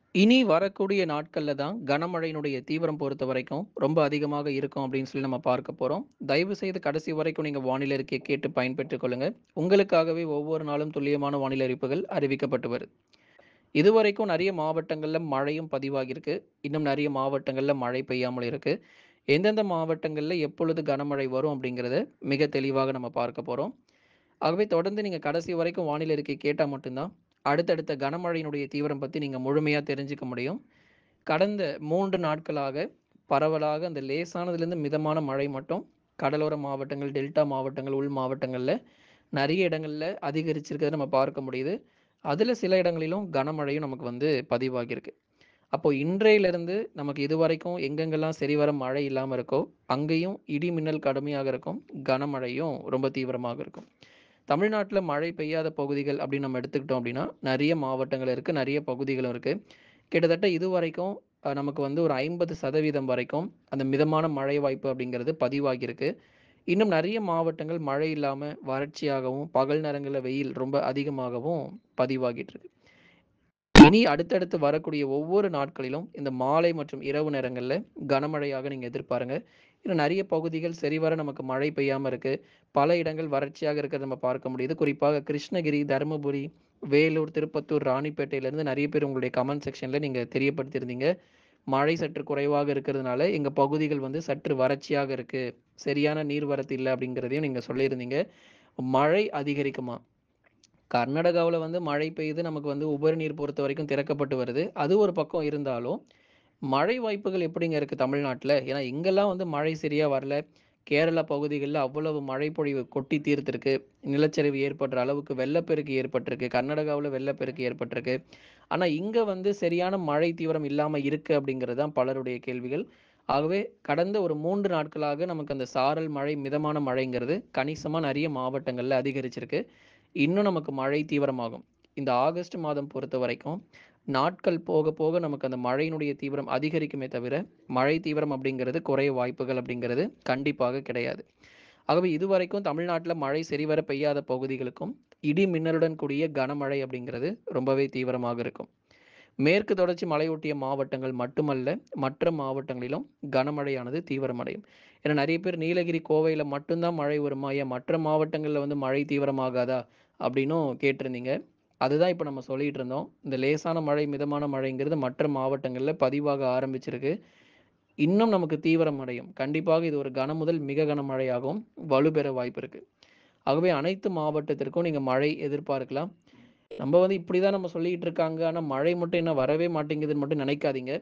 இனி வரக்கூடிய நாட்கள்ல தான் கனமழையினுடைய தீவிரம் பொறுத்தவரைக்கும் ரொம்ப அதிகமாக இருக்கும் அப்படின்னு சொல்லி நம்ம பார்க்க போறோம். தயவு செய்து கடைசி வரைக்கும் நீங்க வானிலை அறிக்கையை கேட்டு பயன்பெற்றுக் கொள்ளுங்க. உங்களுக்காகவே ஒவ்வொரு நாளும் துல்லியமான வானிலை அறிவிப்புகள் அறிவிக்கப்பட்டு வருது. இதுவரைக்கும் நிறைய மாவட்டங்கள்ல மழையும் பதிவாகியிருக்கு. இன்னும் நிறைய மாவட்டங்கள்ல மழை பெய்யாமல் இருக்கு. எந்தெந்த மாவட்டங்கள்ல எப்பொழுது கனமழை வரும் அப்படிங்கிறத மிக தெளிவாக நம்ம பார்க்க போறோம். ஆகவே தொடர்ந்து நீங்க கடைசி வரைக்கும் வானிலை அறிக்கை கேட்டா மட்டும் தான், அடுத்தடுத்த கனமழையினுடைய தீவிரம் பத்தி நீங்க முழுமையா தெரிஞ்சுக்க முடியும். கடந்த 3 நாட்களாக பரவலாக அந்த லேசானதிலிருந்து மிதமான மழை மட்டும் கடலோர மாவட்டங்கள், டெல்டா மாவட்டங்கள், உள் மாவட்டங்கள்ல நெறைய இடங்கள்ல அதிகரிச்சிருக்கிறத நம்ம பார்க்க முடியுது. அதுல சில இடங்களிலும் கனமழையும் நமக்கு பதிவாகியிருக்கு. அப்போ இன்றையிலிருந்து நமக்கு இதுவரைக்கும் எங்கெங்கெல்லாம் சரிவர மழை இல்லாம இருக்கோ, அங்கேயும் இடி, மின்னல் கடுமையாக இருக்கும். கனமழையும் ரொம்ப தீவிரமாக இருக்கும். தமிழ்நாட்டுல மழை பெய்யாத பகுதிகள் அப்படின்னு நம்ம எடுத்துக்கிட்டோம் அப்படின்னா, நெறைய மாவட்டங்கள் இருக்கு. நெறைய பகுதிகளும் இருக்கு. கிட்டத்தட்ட இதுவரைக்கும் நமக்கு ஒரு 50% வரைக்கும் அந்த மிதமான மழை வாய்ப்பு அப்படிங்கிறது பதிவாகியிருக்கு. இன்னும் நெறைய மாவட்டங்கள் மழை இல்லாம வறட்சியாகவும், பகல் நேரங்கள்ல வெயில் ரொம்ப அதிகமாகவும் பதிவாகிட்டு இருக்கு. இனி அடுத்தடுத்து வரக்கூடிய ஒவ்வொரு நாட்களிலும் இந்த மாலை மற்றும் இரவு நேரங்கள்ல கனமழையாக நீங்க எதிர்பாருங்க. இன்னும் நெறைய பகுதிகள் சரிவர நமக்கு மழை பெய்யாம இருக்கு. பல இடங்கள் வறட்சியாக இருக்கிறத நம்ம பார்க்க முடியுது. குறிப்பாக கிருஷ்ணகிரி, தருமபுரி, வேலூர், திருப்பத்தூர், ராணிப்பேட்டையிலிருந்து நெறைய பேர் உங்களுடைய கமெண்ட் செக்ஷன்ல நீங்க தெரியப்படுத்தியிருந்தீங்க. மழை சற்று குறைவாக இருக்கிறதுனால எங்க பகுதிகள் சற்று வறட்சியாக இருக்கு. சரியான நீர்வரத்து இல்ல அப்படிங்கிறதையும் நீங்க சொல்லியிருந்தீங்க. மழை அதிகரிக்குமா? கர்நாடகாவுல மழை பெய்யுது. நமக்கு உபரி நீர் பொறுத்தவரைக்கும் திறக்கப்பட்டு வருது. அது ஒரு பக்கம் இருந்தாலும், மழை வாய்ப்புகள் எப்படிங்க இருக்கு தமிழ்நாட்டுல? ஏன்னா இங்கெல்லாம் மழை சரியா வரல. கேரளா பகுதிகள்ல அவ்வளவு மழை பொழிவு கொட்டி தீர்த்திருக்கு. நிலச்சரிவு ஏற்படுற அளவுக்கு வெள்ளப்பெருக்கு ஏற்பட்டிருக்கு. கர்நாடகாவுல வெள்ளப்பெருக்கு ஏற்பட்டிருக்கு. ஆனா இங்க சரியான மழை தீவிரம் இல்லாம இருக்கு அப்படிங்கிறது தான் பலருடைய கேள்விகள். ஆகவே கடந்த ஒரு 3 நாட்களாக நமக்கு அந்த சாரல் மழை, மிதமான மழைங்கிறது கணிசமா நெறைய மாவட்டங்கள்ல அதிகரிச்சிருக்கு. இன்னும் நமக்கு மழை தீவிரமாகும். இந்த ஆகஸ்ட் மாதம் பொறுத்தவரைக்கும், நாட்கள் போக போக நமக்கு அந்த மழையினுடைய தீவிரம் அதிகரிக்குமே தவிர, மழை தீவிரம் அப்படிங்கிறது குறைய வாய்ப்புகள் அப்படிங்கிறது கண்டிப்பாக கிடையாது. ஆகவே இதுவரைக்கும் தமிழ்நாட்டுல மழை சரிவர பெய்யாத பகுதிகளுக்கும், இடி மின்னலுடன் கூடிய கனமழை அப்படிங்கிறது ரொம்பவே தீவிரமாக இருக்கும். மேற்கு தொடர்ச்சி மலையொட்டிய மாவட்டங்கள் மட்டுமல்ல, மற்ற மாவட்டங்களிலும் கனமழையானது தீவிரமடையும். ஏன்னா நெறைய பேர் நீலகிரி, கோவையில மட்டும் தான் மழை வருமா? ஏன் மற்ற மாவட்டங்கள்ல மழை தீவிரமாகாதா? அப்படின்னும் கேட்டிருந்தீங்க. அதுதான் இப்ப நம்ம சொல்லிட்டு இருந்தோம். இந்த லேசான மழை, மிதமான மழைங்கிறது மற்ற மாவட்டங்கள்ல பதிவாக ஆரம்பிச்சிருக்கு. இன்னும் நமக்கு தீவிரம் அடையும். கண்டிப்பாக இது ஒரு கன முதல் மிக கனமழையாகவும் வலுப்பெற வாய்ப்பு இருக்கு. ஆகவே அனைத்து மாவட்டத்திற்கும் நீங்க மழை எதிர்பார்க்கலாம். நம்ம இப்படிதான் நம்ம சொல்லிட்டு இருக்காங்க. ஆனா மழை மட்டும் என்ன வரவே மாட்டேங்குதுன்னு மட்டும் நினைக்காதீங்க.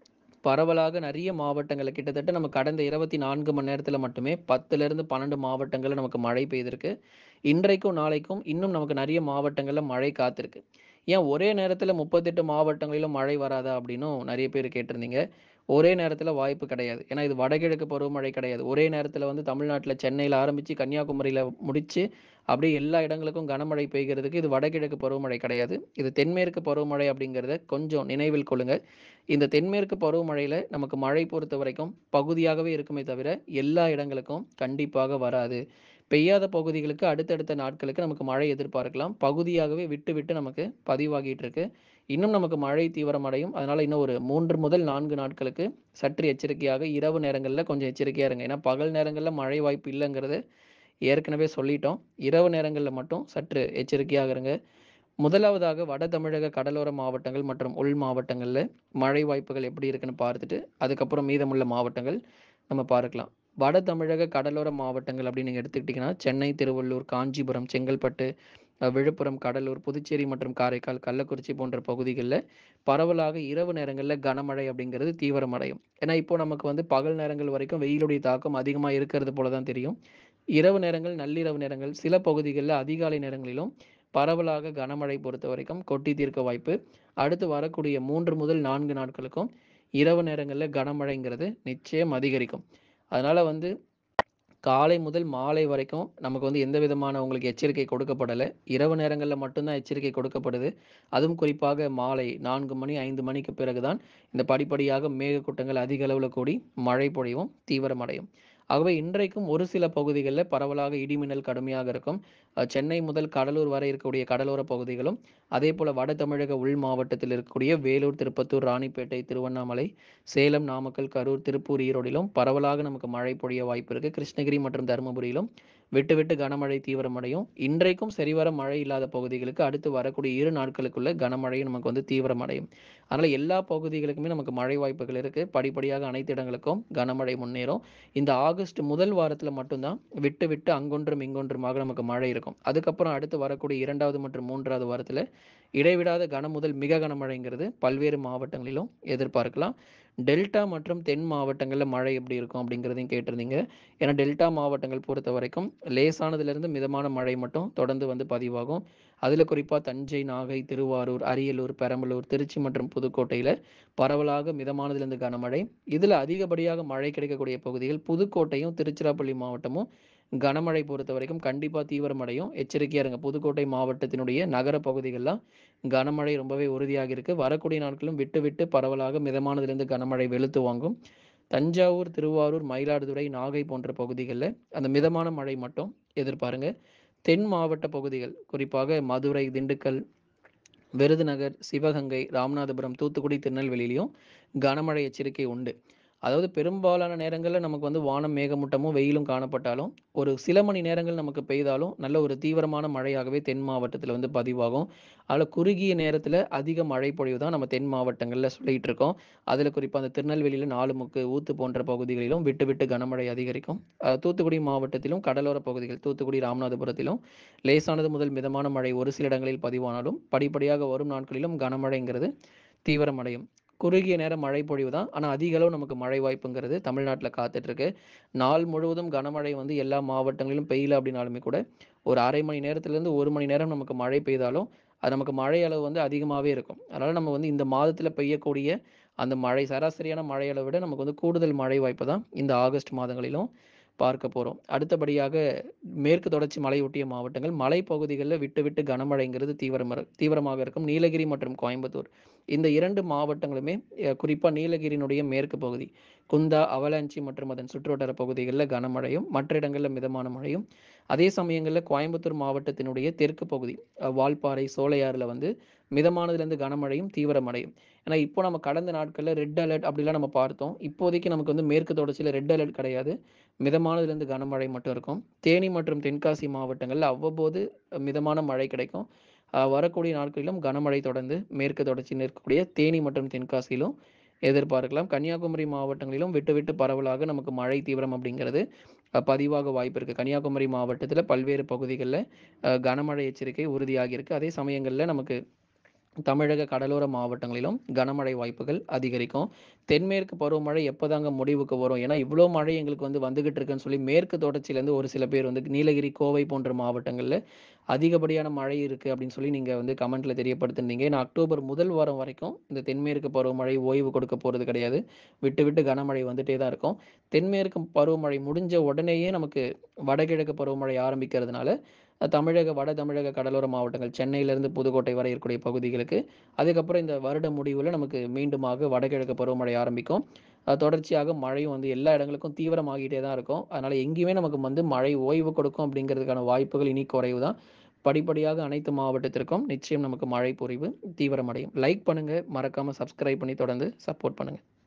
பரவலாக நிறைய மாவட்டங்கள்ல கிட்டத்தட்ட நம்ம கடந்த 24 மணி நேரத்துல மட்டுமே 10லிருந்து 12 மாவட்டங்கள்ல நமக்கு மழை பெய்திருக்கு. இன்றைக்கும், நாளைக்கும் இன்னும் நமக்கு நிறைய மாவட்டங்கள்ல மழை காத்திருக்கு. ஏன் ஒரே நேரத்துல 38 மாவட்டங்களிலும் மழை வராதா? அப்படின்னும் நிறைய பேர் கேட்டிருந்தீங்க. ஒரே நேரத்துல வாய்ப்பு கிடையாது. ஏன்னா இது வடகிழக்கு பருவமழை கிடையாது. ஒரே நேரத்துல தமிழ்நாட்டுல சென்னையில ஆரம்பிச்சு கன்னியாகுமரியில முடிச்சு அப்படியே எல்லா இடங்களுக்கும் கனமழை பெய்கிறதுக்கு இது வடகிழக்கு பருவமழை கிடையாது. இது தென்மேற்கு பருவமழை அப்படிங்கிறத கொஞ்சம் நினைவில் கொள்ளுங்க. இந்த தென்மேற்கு பருவமழையில நமக்கு மழை பொறுத்தவரைக்கும் பகுதியாகவே இருக்குமே தவிர, எல்லா இடங்களுக்கும் கண்டிப்பாக வராது. பெய்யாத பகுதிகளுக்கு அடுத்தடுத்த நாட்களுக்கு நமக்கு மழை எதிர்பார்க்கலாம். பகுதியாகவே விட்டு, விட்டு நமக்கு பதிவாகிட்டு இருக்கு. இன்னும் நமக்கு மழை தீவிரமடையும். அதனால இன்னும் ஒரு 3 முதல் 4 நாட்களுக்கு சற்று எச்சரிக்கையாக இரவு நேரங்கள்ல கொஞ்சம் எச்சரிக்கையா இருங்க. ஏன்னா பகல் நேரங்கள்ல மழை வாய்ப்பு இல்லங்கிறது ஏற்கனவே சொல்லிட்டோம். இரவு நேரங்கள்ல மட்டும் சற்று எச்சரிக்கையாக இருங்க. முதலாவதாக வட தமிழக கடலோர மாவட்டங்கள் மற்றும் உள் மாவட்டங்கள்ல மழை வாய்ப்புகள் எப்படி இருக்குன்னு பார்த்துட்டு, அதுக்கப்புறம் மீதமுள்ள மாவட்டங்கள் நம்ம பார்க்கலாம். வட தமிழக கடலோர மாவட்டங்கள் அப்படின்னு நீங்க எடுத்துக்கிட்டீங்கன்னா, சென்னை, திருவள்ளூர், காஞ்சிபுரம், செங்கல்பட்டு, விழுப்புரம், கடலூர், புதுச்சேரி மற்றும் காரைக்கால், கள்ளக்குறிச்சி போன்ற பகுதிகள்ல பரவலாக இரவு நேரங்கள்ல கனமழை அப்படிங்கிறது தீவிரமடையும். ஏன்னா, இப்போ நமக்கு பகல் நேரங்கள் வரைக்கும் வெயிலுடைய தாக்கம் அதிகமா இருக்கிறது போல தான் தெரியும். இரவு நேரங்கள், நள்ளிரவு நேரங்கள், சில பகுதிகள்ல அதிகாலை நேரங்களிலும் பரவலாக கனமழை பொறுத்தவரைக்கும் கொட்டி தீர்க்க வாய்ப்பு. அடுத்து வரக்கூடிய 3 முதல் 4 நாட்களுக்கும் இரவு நேரங்கள்ல கனமழைங்கிறது நிச்சயம் அதிகரிக்கும். அதனால காலை முதல் மாலை வரைக்கும் நமக்கு எந்த விதமான உங்களுக்கு எச்சரிக்கை கொடுக்கப்படல. இரவு நேரங்கள்ல மட்டும் தான் எச்சரிக்கை கொடுக்கப்படுது. அதுவும் குறிப்பாக மாலை 4 மணி, 5 மணிக்கு பிறகு தான் இந்த படிப்படியாக மேகக்கூட்டங்கள் அதிக அளவுல கூடி மழை பொழிவும் தீவிரமடையும். ஆகவே இன்றைக்கும் ஒரு சில பகுதிகள்ல பரவலாக இடி மின்னல் கடுமையாக இருக்கும். சென்னை முதல் கடலூர் வரை இருக்கக்கூடிய கடலோர பகுதிகளும், அதேபோல வட தமிழக உள் மாவட்டத்தில் இருக்கக்கூடிய வேலூர், திருப்பத்தூர், ராணிப்பேட்டை, திருவண்ணாமலை, சேலம், நாமக்கல், கரூர், திருப்பூர், ஈரோடிலும் பரவலாக நமக்கு மழை பொழிய வாய்ப்பு இருக்கு. கிருஷ்ணகிரி மற்றும் தருமபுரியிலும் விட்டு விட்டு கனமழை தீவிரமடையும். இன்றைக்கும் சரிவர மழை இல்லாத பகுதிகளுக்கு அடுத்து வரக்கூடிய 2 நாட்களுக்குள்ள கனமழை நமக்கு வந்து தீவிரமடையும். அதனால எல்லா பகுதிகளுக்குமே நமக்கு மழை வாய்ப்புகள் இருக்கு. படிப்படியாக அனைத்து இடங்களுக்கும் கனமழை முன்னேறும். இந்த ஆகஸ்ட் முதல் வாரத்துல மட்டும் தான் விட்டு விட்டு அங்கொன்றும் இங்கொன்றுமாக நமக்கு மழை இருக்கும். அதுக்கப்புறம் அடுத்து வரக்கூடிய 2வது மற்றும் 3வது வாரத்துல இடைவிடாத கன முதல் மிக கனமழைங்கிறது பல்வேறு மாவட்டங்களிலும் எதிர்பார்க்கலாம். டெல்டா மற்றும் தென் மாவட்டங்கள்ல மழை எப்படி இருக்கும் அப்படிங்கிறதையும் கேட்டிருந்தீங்க. ஏன்னா டெல்டா மாவட்டங்கள் பொறுத்தவரைக்கும் லேசானதிலிருந்து மிதமான மழை மட்டும் தொடர்ந்து வந்து பதிவாகும். அதுல குறிப்பா தஞ்சை, நாகை, திருவாரூர், அரியலூர், பெரம்பலூர், திருச்சி மற்றும் புதுக்கோட்டையில பரவலாக மிதமானதிலிருந்து கனமழை. இதுல அதிகப்படியாக மழை கிடைக்கக்கூடிய பகுதிகள் புதுக்கோட்டையும், திருச்சிராப்பள்ளி மாவட்டமும் கனமழை பொறுத்தவரைக்கும் கண்டிப்பா தீவிரமடையும். எச்சரிக்கையா இருங்க. புதுக்கோட்டை மாவட்டத்தினுடைய நகர பகுதிகள்லாம் கனமழை ரொம்பவே உறுதியாக இருக்கு. வரக்கூடிய நாட்களும் விட்டு விட்டு பரவலாக மிதமானதிலிருந்து கனமழை வெளுத்து வாங்கும். தஞ்சாவூர், திருவாரூர், மயிலாடுதுறை, நாகை போன்ற பகுதிகள்ல அந்த மிதமான மழை மட்டும் எதிர்பாருங்க. தென் மாவட்ட பகுதிகள் குறிப்பாக மதுரை, திண்டுக்கல், விருதுநகர், சிவகங்கை, ராமநாதபுரம், தூத்துக்குடி, திருநெல்வேலியிலும் கனமழை எச்சரிக்கை உண்டு. அதாவது பெரும்பாலான நேரங்கள்ல நமக்கு வந்து வானம் மேகமூட்டமும், வெயிலும் காணப்பட்டாலும், ஒரு சில மணி நேரங்கள் நமக்கு பெய்தாலும், நல்ல ஒரு தீவிரமான மழையாகவே தென் மாவட்டத்தில வந்து பதிவாகும். அதுல குறுகிய நேரத்தில அதிக மழை பொழிவு தான் நம்ம தென் மாவட்டங்கள்ல சொல்லிட்டு இருக்கோம். அதுல குறிப்பா அந்த திருநெல்வேலியில 4 முக்கு, ஊத்து போன்ற பகுதிகளிலும் விட்டு விட்டு கனமழை அதிகரிக்கும். தூத்துக்குடி மாவட்டத்திலும், கடலோர பகுதிகள் தூத்துக்குடி, ராமநாதபுரத்திலும் லேசானது முதல் மிதமான மழை ஒரு சில இடங்களில் பதிவானாலும், படிப்படியாக வரும் நாட்களிலும் கனமழைங்கிறது தீவிரமடையும். குறுகிய நேர மழை பொழிவு தான். ஆனா, அதிக அளவு நமக்கு மழை வாய்ப்புங்கிறது தமிழ்நாட்டுல காத்துட்டு இருக்கு. நாள் முழுவதும் கனமழை வந்து எல்லா மாவட்டங்களிலும் பெய்யல அப்படின்னாலுமே கூட, ஒரு 1/2 மணி நேரத்திலிருந்து 1 மணி நேரம் நமக்கு மழை பெய்தாலும், அது நமக்கு மழை அளவு வந்து அதிகமாவே இருக்கும். அதனால நம்ம வந்து இந்த மாதத்துல பெய்யக்கூடிய அந்த மழை சராசரியான மழை அளவை விட நமக்கு வந்து கூடுதல் மழை வாய்ப்பு தான் இந்த ஆகஸ்ட் மாதங்களிலும் பார்க்க போறோம். அடுத்தபடியாக மேற்கு தொடர்ச்சி மலையொட்டிய மாவட்டங்கள், மலைப்பகுதிகள்ல விட்டு விட்டு கனமழைங்கிறது தீவிரமாக இருக்கும். நீலகிரி மற்றும் கோயம்புத்தூர். இந்த 2 மாவட்டங்களுமே குறிப்பா நீலகிரியினுடைய மேற்கு பகுதி, குந்தா, அவலாஞ்சி மற்றும் அதன் சுற்றுவட்டார பகுதிகள்ல கனமழையும், மற்ற இடங்கள்ல மிதமான மழையும். அதே சமயங்கள்ல கோயம்புத்தூர் மாவட்டத்தினுடைய தெற்கு பகுதி, வால்பாறை, சோலையாறுல வந்து மிதமானதிலிருந்து கனமழையும் தீவிரமடையும். ஏன்னா, இப்போ நம்ம கடந்த நாட்கள்ல ரெட் அலர்ட் அப்படிலாம் நம்ம பார்த்தோம். இப்போதைக்கு நமக்கு வந்து மேற்கு தொடர்ச்சியில ரெட் அலர்ட் கிடையாது. மிதமானதிலிருந்து கனமழை மட்டும் இருக்கும். தேனி மற்றும் தென்காசி மாவட்டங்கள்ல அவ்வப்போது மிதமான மழை கிடைக்கும். வரக்கூடிய நாட்களிலும் கனமழை தொடர்ந்து மேற்கு தொடர்ச்சியில் இருக்கக்கூடிய தேனி மற்றும் தென்காசியிலும் எதிர்பார்க்கலாம். கன்னியாகுமரி மாவட்டங்களிலும் விட்டு விட்டு பரவலாக நமக்கு மழை தீவிரம் அப்படிங்கிறது பதிவாக வாய்ப்பு இருக்கு. கன்னியாகுமரி மாவட்டத்தில பல்வேறு பகுதிகள்ல கனமழை எச்சரிக்கை உறுதியாகி இருக்கு. அதே சமயங்கள்ல நமக்கு தமிழக கடலோர மாவட்டங்களிலும் கனமழை வாய்ப்புகள் அதிகரிக்கும். தென்மேற்கு பருவமழை எப்போதாங்க முடிவுக்கு வரும்? ஏன்னா, இவ்ளோ மழை எங்களுக்கு வந்து வந்துகிட்டு இருக்குன்னு சொல்லி மேற்கு தொடர்ச்சியிலேருந்து ஒரு சில பேர் வந்து நீலகிரி, கோவை போன்ற மாவட்டங்கள்ல அதிகப்படியான மழை இருக்கு அப்படின்னு சொல்லி நீங்க வந்து கமெண்ட்ல தெரியப்படுத்திருந்தீங்க. ஏன்னா, அக்டோபர் முதல் வாரம் வரைக்கும் இந்த தென்மேற்கு பருவமழை ஓய்வு கொடுக்க போறது கிடையாது. விட்டு விட்டு கனமழை வந்துட்டே தான் இருக்கும். தென்மேற்கு பருவமழை முடிஞ்ச உடனேயே நமக்கு வடகிழக்கு பருவமழை ஆரம்பிக்கிறதுனால, தமிழக வட தமிழக கடலோர மாவட்டங்கள் சென்னையிலிருந்து புதுக்கோட்டை வரை இருக்கக்கூடிய பகுதிகளுக்கு, அதுக்கப்புறம் இந்த வருட முடிவுல நமக்கு மீண்டுமாக வடகிழக்கு பருவமழை ஆரம்பிக்கும். தொடர்ச்சியாக மழையும் வந்து எல்லா இடங்களுக்கும் தீவிரமாகிட்டே தான் இருக்கும். அதனால எங்கேயுமே நமக்கு வந்து மழை ஓய்வு கொடுக்கும் அப்படிங்கிறதுக்கான வாய்ப்புகள் இனி குறைவு தான். படிப்படியாக அனைத்து மாவட்டத்திற்கும் நிச்சயம் நமக்கு மழை பொழிவு தீவிரமடையும். லைக் பண்ணுங்க, மறக்காம சப்ஸ்கிரைப் பண்ணி தொடர்ந்து சப்போர்ட் பண்ணுங்க.